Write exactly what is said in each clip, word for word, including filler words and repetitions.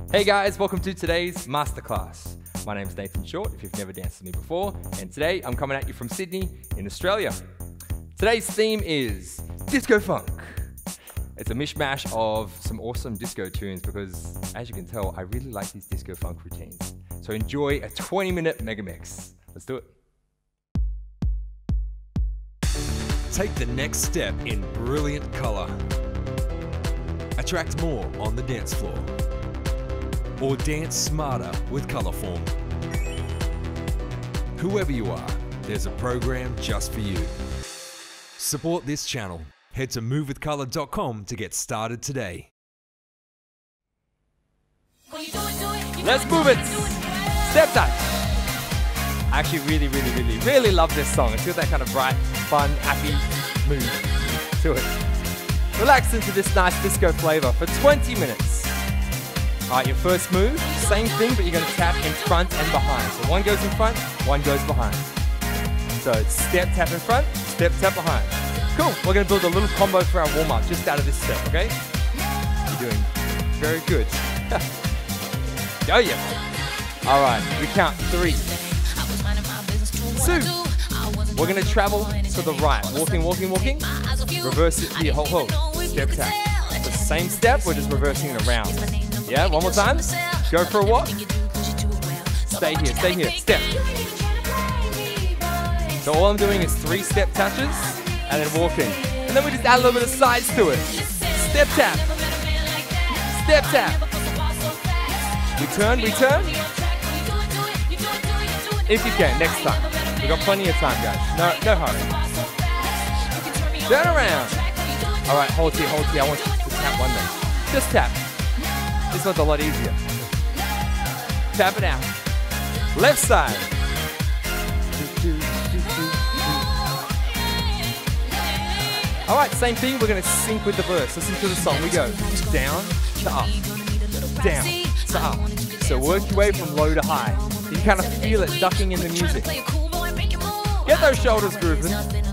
Hey guys, welcome to today's masterclass. My name is Nathan Short, if you've never danced with me before, and today I'm coming at you from Sydney in Australia. Today's theme is disco funk. It's a mishmash of some awesome disco tunes because, as you can tell, I really like these disco funk routines. So enjoy a twenty minute mega mix. Let's do it. Take the next step in brilliant color. Attract more on the dance floor. Or dance smarter with Colorform. Whoever you are, there's a program just for you. Support this channel. Head to move with color dot com to get started today. Let's move it! Step touch! I actually really, really, really, really love this song. It's got that kind of bright, fun, happy mood to it. Relax into this nice disco flavor for twenty minutes. Alright, your first move, same thing, but you're going to tap in front and behind. So one goes in front, one goes behind. So step, tap in front, step, tap behind. Cool, we're going to build a little combo for our warm-up just out of this step, okay? You're doing very good. Oh yeah. Alright, we count three, two. We're going to travel to the right. Walking, walking, walking. Reverse it here, hold, hold. Step, tap. The same step, we're just reversing it around. Yeah, one more time. Go for a walk. Stay here, stay here. Step. So all I'm doing is three step touches and then walking. And then we just add a little bit of sides to it. Step tap. Step tap. Return, return. If you can, next time. We've got plenty of time, guys. No, no hurry. Turn around. All right, hold here, hold here. I want you to tap one more. Just tap. This one's a lot easier. Tap it out. Left side. All right, same thing. We're going to sync with the verse. Listen to the song. We go down to up, down to up. So work your way from low to high. You kind of feel it ducking in the music. Get those shoulders grooving.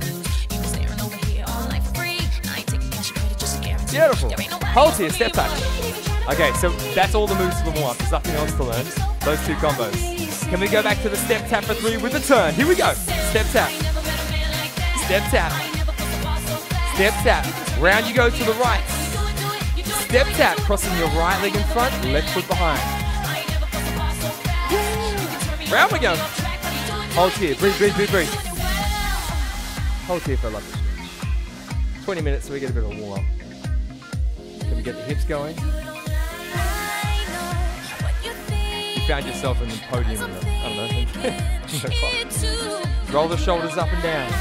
Beautiful. Hold here, step touch. Okay, so that's all the moves for the warm-up. There's nothing else to learn. Those two combos. Can we go back to the step tap for three with the turn? Here we go. Step tap. Step tap. Step tap. Round you go to the right. Step tap. Crossing your right leg in front, left foot behind. Round we go. Hold here. Breathe, breathe, breathe, breathe. Hold here for a lovely stretch. twenty minutes so we get a bit of a warm-up. Can we get the hips going? You found yourself in the podium in the, I don't know. Roll the shoulders up and down.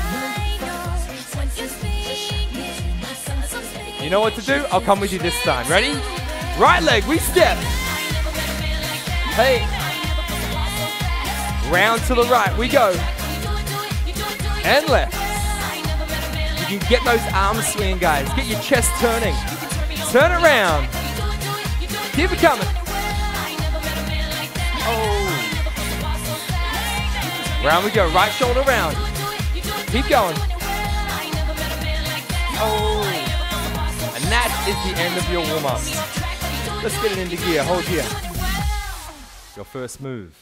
You know what to do? I'll come with you this time. Ready? Right leg, we step. Hey. Round to the right, we go. And left. You can get those arms swinging, guys. Get your chest turning. Turn it around. Keep it coming. Oh. Round we go. Right shoulder round. Keep going. Oh. And that is the end of your warm-up. Let's get it into gear. Hold here. Your first move.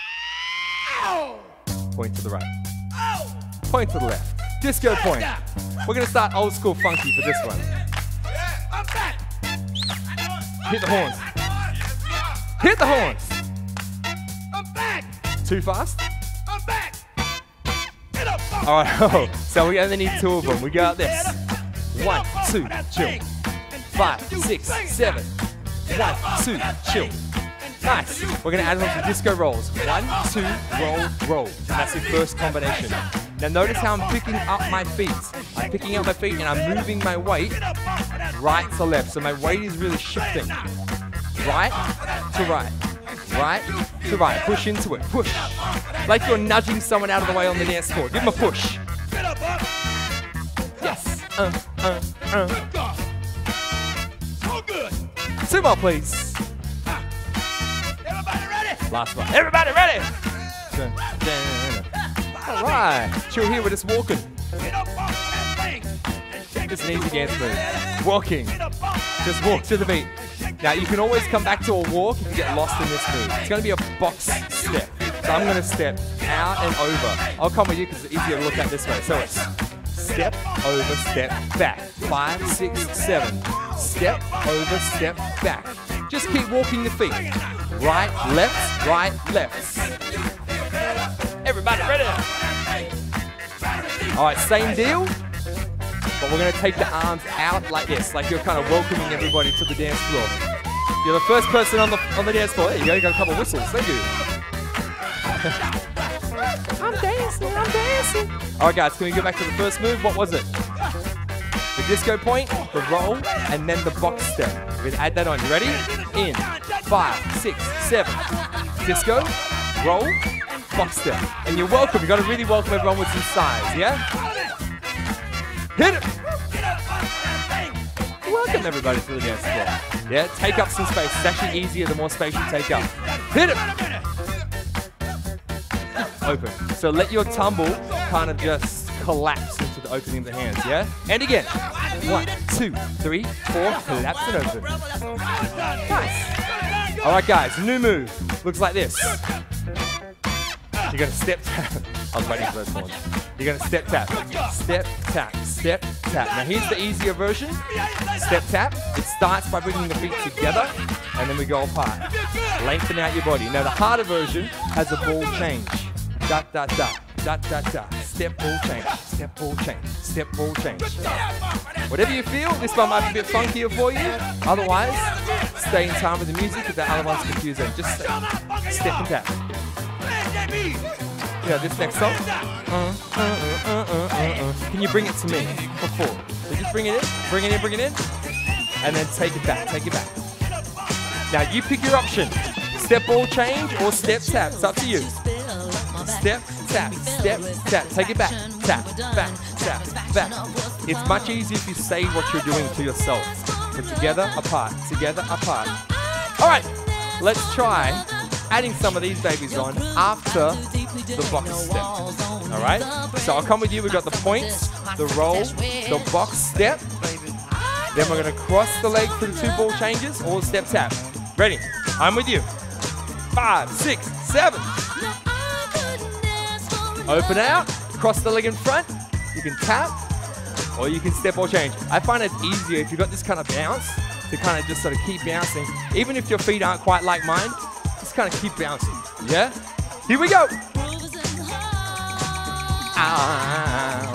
Point to the right. Point to the left. Disco point. We're going to start old school funky for this one. Hit the horns. Hit the horns. I'm back. Too fast? I'm back. Get up. All right. Oh, so we only need two of them. We go out this. One, two, chill. Five, six, seven. One, two, chill. Nice. We're going to add on some disco rolls. One, two, roll, roll. And that's your first combination. Now notice how I'm picking up my feet. I'm picking up my feet and I'm moving my weight right to left. So my weight is really shifting. Right to right. Right to right. Push into it. Push. Like you're nudging someone out of the way on the dance floor. Give them a push. Yes. Uh, uh, uh. Two more, please. Last one. Everybody ready? Dun, dun, dun. All right. Chill here, we're just walking. Just an easy dance move. Walking. Just walk to the beat. Now you can always come back to a walk if you get lost in this move. It's going to be a box step. So I'm going to step out and over. I'll come with you because it's easier to look at this way. So it's step, over, step, back. Five, six, seven. Step, over, step, back. Just keep walking your feet. Right, left, right, left. Everybody ready? All right, same deal. But we're going to take the arms out like this, like you're kind of welcoming everybody to the dance floor. You're the first person on the on the dance floor. There you go, you got a couple of whistles. Thank you. I'm dancing, I'm dancing. All right, guys, can we go back to the first move? What was it? The disco point, the roll, and then the box step. We're going to add that on. You ready? In. Five, six, seven. Disco, roll, box step. And you're welcome. You've got to really welcome everyone with some size, yeah? Hit it! Welcome everybody to the dance floor. Yeah, take up some space. It's actually easier the more space you take up. Hit it! Open. So let your tumble kind of just collapse into the opening of the hands, yeah? And again. One, two, three, four, collapse and open. Nice. All right, guys, new move. Looks like this. You're gonna step tap. I was waiting for those ones. You're gonna step tap, step tap, step tap. Now here's the easier version. Step tap. It starts by bringing the feet together, and then we go apart. Lengthen out your body. Now the harder version has a ball change. Da da da, da da da. Step ball change, step ball change, step ball change. Whatever you feel, this one might be a bit funkier for you. Otherwise, stay in time with the music if that other one's confusing. Just step, step and tap. Yeah, this next song. Uh, uh, uh, uh, uh, uh. Can you bring it to me for four? So just bring it in, bring it in, bring it in, and then take it back, take it back. Now you pick your option. Step ball change or step tap. It's up to you. Step, tap, step, tap. Take it back. Tap, back, tap, back. It's much easier if you say what you're doing to yourself. So together, apart, together, apart. All right, let's try adding some of these babies on after the box step. All right? So I'll come with you. We've got the points, the roll, the box step. Then we're going to cross the leg for the two ball changes or step tap. Ready? I'm with you. Five, six, seven. Open out, cross the leg in front. You can tap or you can step or change. I find it easier if you've got this kind of bounce to kind of just sort of keep bouncing. Even if your feet aren't quite like mine, just kind of keep bouncing, yeah? Here we go. Ow.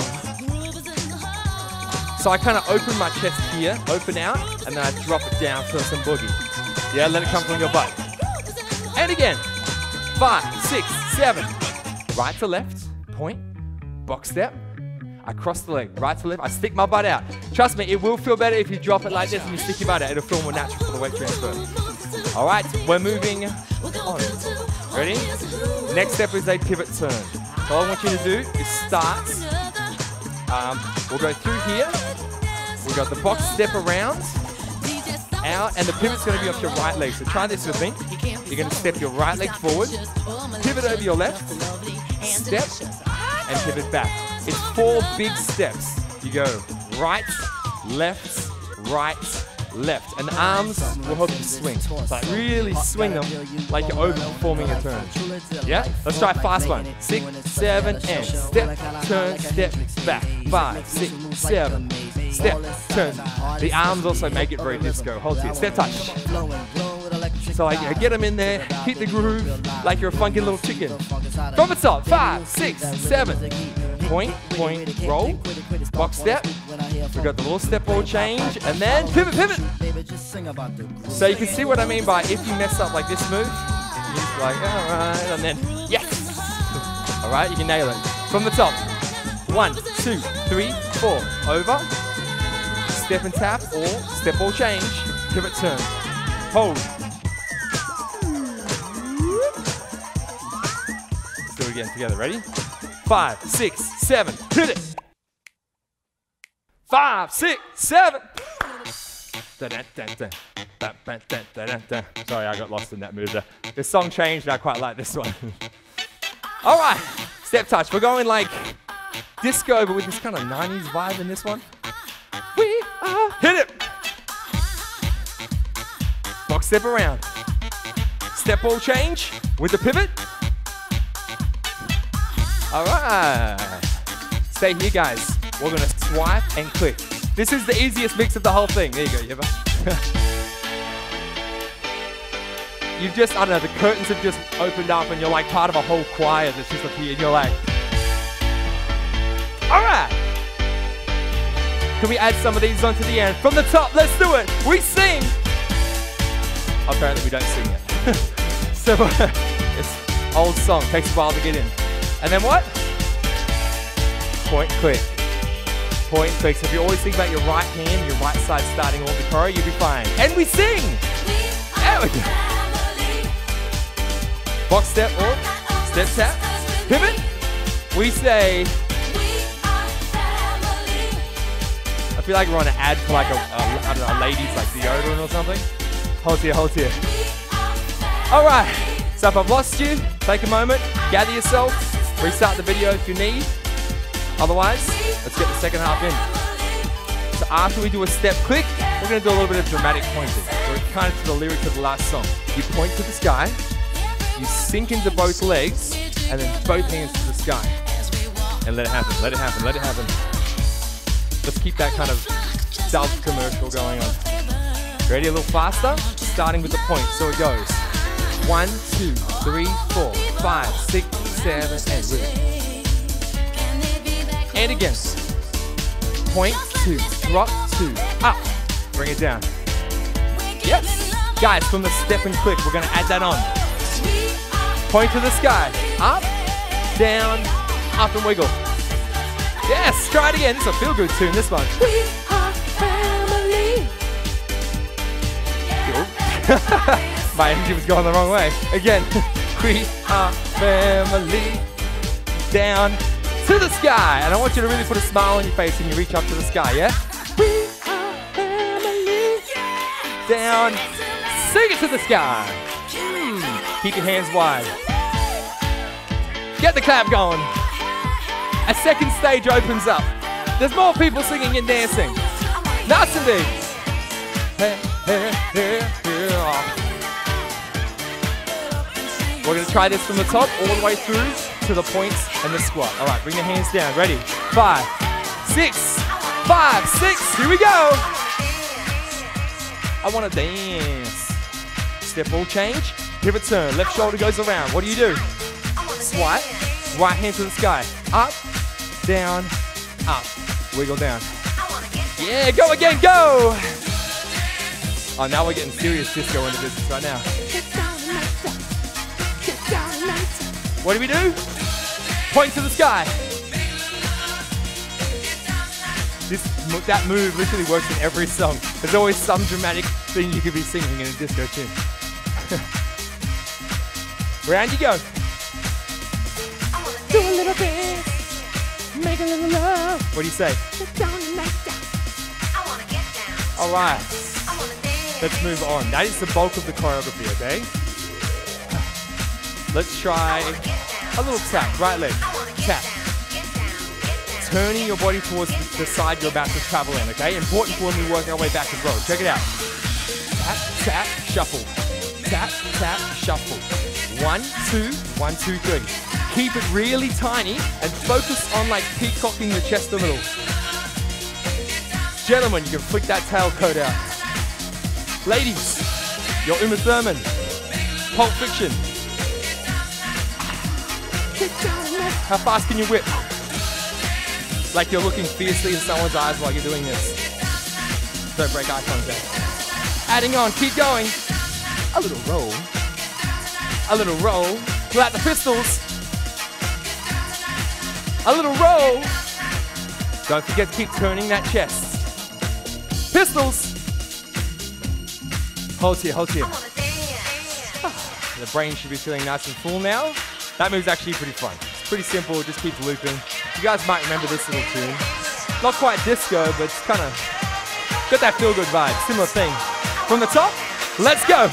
So I kind of open my chest here, open out, and then I drop it down for some boogie. Yeah, let it come from your butt. And again, five, six, seven. Right to left, point, box step. I cross the leg, right to left, I stick my butt out. Trust me, it will feel better if you drop it like this and you stick your butt out. It'll feel more natural for the weight transfer. All right, we're moving on. Ready? Next step is a pivot turn. So all I want you to do is start. Um, we'll go through here. We've got the box step around, out, and the pivot's going to be off your right leg. So try this with me. You're going to step your right leg forward, pivot over your left, step, and pivot back. It's four big steps. You go right, left, right, left. And the arms will help you swing. So like really swing them like you're overperforming a turn. Yeah? Let's try a fast one. Six, seven, and step, turn, step, back. Five, six, seven, step, turn. The arms also make it very disco. Hold here. Step touch. So like, get them in there, hit the groove like you're a funky little chicken. From the top. Five, six, seven. Point, point, roll, box step. We've got the little step ball change, and then pivot, pivot. So you can see what I mean by if you mess up like this move, you're just like, all right, and then, yes. All right, you can nail it. From the top. One, two, three, four. Over. Step and tap, or step ball change. Pivot turn. Hold. Let's do it again together. Ready? Five, six, seven, hit it. Five, six, seven. Sorry, I got lost in that move there. This song changed, I quite like this one. All right, step touch. We're going like disco, but with this kind of nineties vibe in this one. We are, hit it. Box step around. Step ball change with the pivot. All right. Stay here, guys. We're gonna swipe and click. This is the easiest mix of the whole thing. There you go, Yeva. You've just, I don't know, the curtains have just opened up and you're like part of a whole choir that's just appeared. You're like, all right. Can we add some of these onto the end? From the top, let's do it. We sing. Apparently we don't sing it. So it's old song, takes a while to get in. And then what? Point, click. Point, click. So if you always think about your right hand, your right side starting all the choreo, you'll be fine. And we sing. There we go. Box step or step tap. Pivot. We say. I feel like we're on an ad for like a, a I don't know, ladies like deodorant or something. Hold here, hold here. All right, so if I've lost you, take a moment, gather yourself, restart the video if you need. Otherwise, let's get the second half in. So after we do a step click, we're gonna do a little bit of dramatic pointing. We're kind of to the lyrics of the last song. You point to the sky, you sink into both legs, and then both hands to the sky. And let it happen, let it happen, let it happen. Let's keep that kind of Dove commercial going on. Ready? A little faster? Starting with the point. So it goes. One, two, three, four, five, six, seven, and with it. And again. Point, two, drop, two, up. Bring it down. Yes. Guys, from the step and click, we're going to add that on. Point to the sky. Up, down, up and wiggle. Yes, try it again. This is a feel-good tune, this one. We are family. My energy was going the wrong way. Again. We are family. Down to the sky. And I want you to really put a smile on your face when you reach up to the sky, yeah? We are family. Down. Sing it to the sky. Mm. Keep your hands wide. Get the clap going. A second stage opens up. There's more people singing and dancing. Nice indeed. Hey, hey, hey, hey. We're going to try this from the top all the way through to the points and the squat. All right, bring your hands down. Ready? Five, six, five, six. Here we go. I want to dance. Step ball change. Pivot turn. Left shoulder goes around. What do you do? Swipe. Right hand to the sky. Up. Down, up, wiggle down. Yeah, go again, go! Oh, now we're getting serious disco into business right now. What do we do? Point to the sky. This, that move literally works in every song. There's always some dramatic thing you could be singing in a disco tune. Round you go. Do a little bit. Make a little love. What do you say? Get down and make down. I wanna get down. All right. I wanna dance. Let's move on. That is the bulk of the choreography, okay? Let's try a little tap. Right leg. Tap. Turning your body towards the, the side you're about to travel in, okay? Important for when we work our way back as well. Check it out. Tap, tap, shuffle. Tap, tap, shuffle. One, two, one, two, three. Keep it really tiny and focus on like peacocking the chest a little. Gentlemen, you can flick that tail coat out. Ladies, your Uma Thurman, Pulp Fiction. How fast can you whip? Like you're looking fiercely in someone's eyes while you're doing this. Don't break eye contact. Adding on, keep going. A little roll. A little roll. Pull out the pistols. A little roll. Don't forget to keep turning that chest. Pistols. Hold here, hold here. The brain should be feeling nice and full now. That move's actually pretty fun. It's pretty simple, it just keeps looping. You guys might remember this little tune. Not quite disco, but it's kind of got that feel-good vibe. Similar thing. From the top, let's go.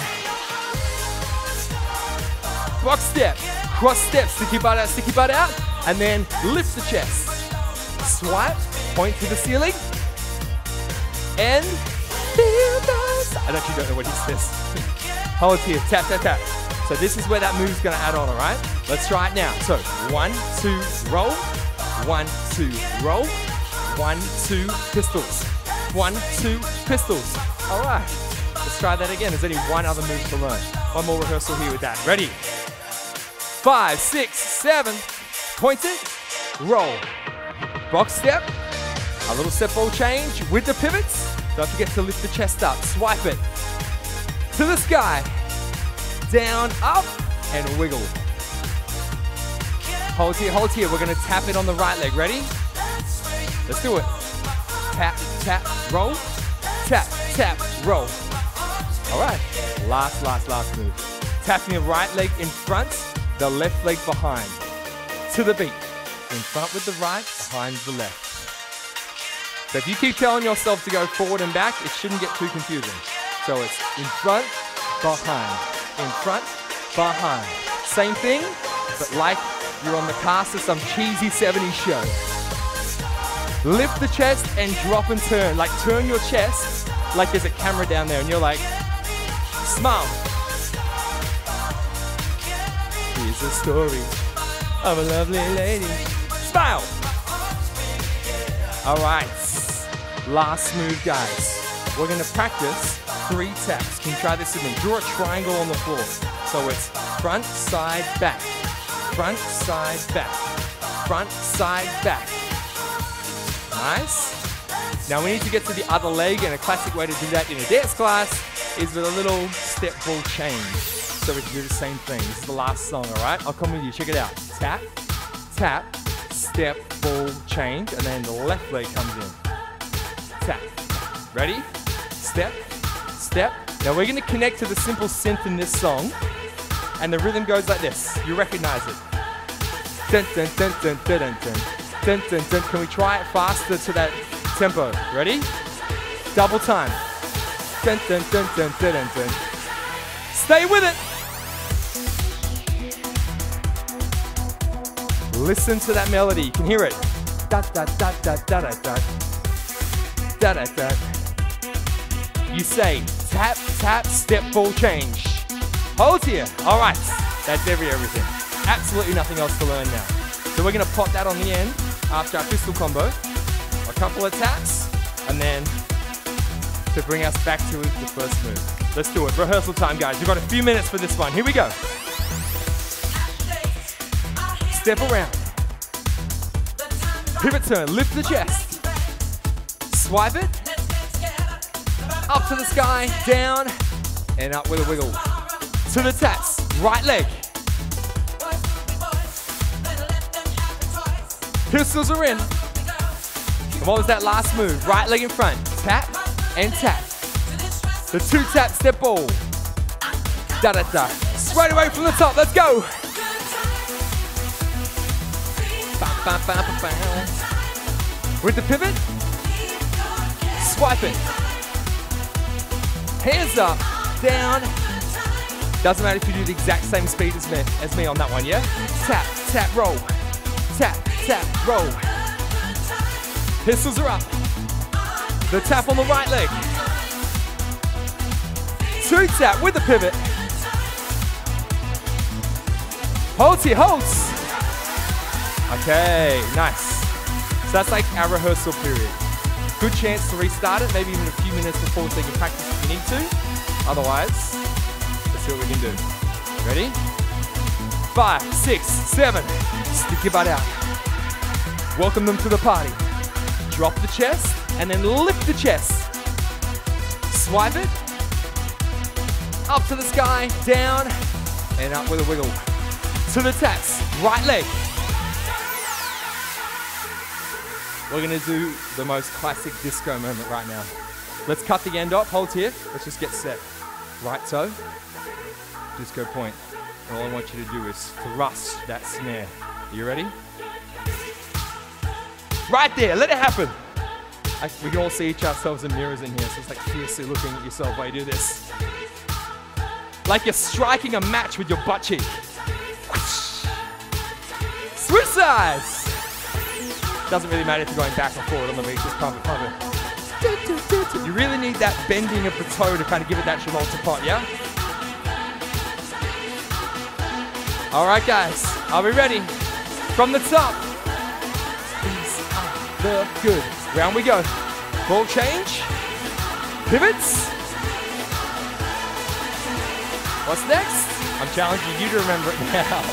Box step, cross step, sticky butt out, sticky butt out, and then lift the chest. Swipe, point to the ceiling, and feel those. I actually don't know what he says. Hold here, tap, tap, tap. So this is where that move's gonna add on, all right? Let's try it now. So one, two, roll. One, two, roll. One, two, pistols. One, two, pistols. All right, let's try that again. There's only one other move to learn. One more rehearsal here with that. Ready? Five, six, seven. Point it, roll. Box step, a little step ball change with the pivots. Don't forget to lift the chest up. Swipe it to the sky. Down, up, and wiggle. Hold here, hold here. We're gonna tap it on the right leg. Ready? Let's do it. Tap, tap, roll. Tap, tap, roll. All right, last, last, last move. Tapping the right leg in front, the left leg behind. To the beat. In front with the right, behind the left. So if you keep telling yourself to go forward and back, it shouldn't get too confusing. So it's in front, behind. In front, behind. Same thing, but like you're on the cast of some cheesy seventies show. Lift the chest and drop and turn. Like turn your chest like there's a camera down there and you're like, smile. Here's a story of a lovely lady. Smile. All right, last move, guys. We're gonna practice three taps. Can you try this with me? Draw a triangle on the floor. So it's front, side, back. Front, side, back. Front, side, back. Nice. Now we need to get to the other leg, and a classic way to do that in a dance class is with a little step ball change. So we can do the same thing. This is the last song, all right? I'll come with you, check it out. Tap, tap, step, ball, change, and then the left leg comes in. Tap. Ready? Step, step. Now we're gonna connect to the simple synth in this song, and the rhythm goes like this. You recognize it. Dun, dun, dun, dun, dun, dun, dun. Dun, dun, dun. Can we try it faster to that tempo? Ready? Double time. Dun, dun, dun, dun, dun, dun, dun. Stay with it. Listen to that melody. You can hear it. Da da da da da da da. Da da da. You say tap, tap, step, ball, change. Hold here. All right. That's every everything. Absolutely nothing else to learn now. So we're gonna pop that on the end after our pistol combo. A couple of taps, and then to bring us back to the first move. Let's do it. Rehearsal time, guys. We've got a few minutes for this one. Here we go. Step around. Pivot turn. Lift the chest. Swipe it. Up to the sky. Down. And up with a wiggle. To the taps. Right leg. Pistols are in. And what was that last move? Right leg in front. Tap and tap. The two tap step ball. Da da da. Straight away from the top. Let's go. Ba, ba, ba, ba, ba. With the pivot. Swipe it. Hands up. Down. Doesn't matter if you do the exact same speed as me, as me on that one, yeah? Tap, tap, roll. Tap, tap, roll. Pistols are up. The tap on the right leg. Two tap with the pivot. Holds here, holds. Okay, nice. So that's like our rehearsal period. Good chance to restart it, maybe even a few minutes before so you can practice if you need to. Otherwise, let's see what we can do. Ready? Five, six, seven. Stick your butt out. Welcome them to the party. Drop the chest and then lift the chest. Swipe it. Up to the sky, down, and up with a wiggle. To the taps, right leg. We're gonna do the most classic disco moment right now. Let's cut the end up, hold here. Let's just get set. Right toe, disco point. And all I want you to do is thrust that snare. Are you ready? Right there, let it happen. I, we can all see each ourselves in mirrors in here, so it's like fiercely looking at yourself while you do this. Like you're striking a match with your butt cheek. Switch sides. Doesn't really matter if you're going back or forward on the beat, just pump it, pump it. You really need that bending of the toe to kind of give it that Travolta pot, yeah? All right, guys, are we ready? From the top. These are the good. Round we go. Ball change. Pivots. What's next? I'm challenging you to remember it now.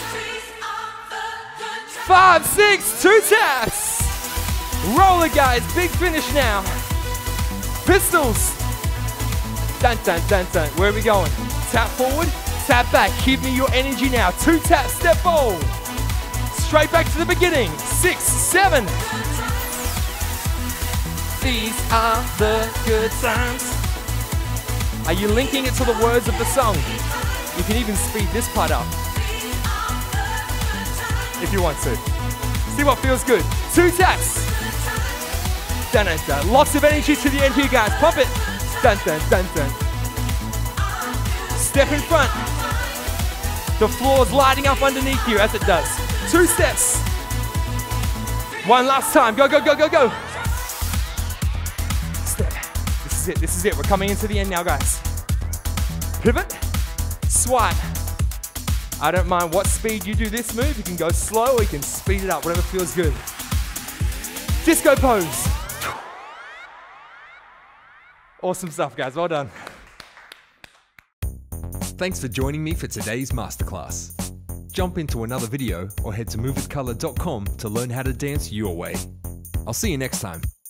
Five, six, two taps. Roller, guys. Big finish now. Pistols. Dun, dun, dun, dun. Where are we going? Tap forward, tap back. Give me your energy now. Two taps, step forward. Straight back to the beginning. Six, seven. These are the good times. Are you linking it to the words of the song? You can even speed this part up if you want to. See what feels good. Two taps. Dun, dun, dun. Lots of energy to the end here, guys. Pump it. Dun, dun, dun, dun. Step in front. The floor's lighting up underneath you as it does. Two steps. One last time. Go, go, go, go, go. Step. This is it. This is it. We're coming into the end now, guys. Pivot. Swipe. I don't mind what speed you do this move. You can go slow or you can speed it up, whatever feels good. Disco pose. Awesome stuff, guys. Well done. Thanks for joining me for today's masterclass. Jump into another video or head to move with color dot com to learn how to dance your way. I'll see you next time.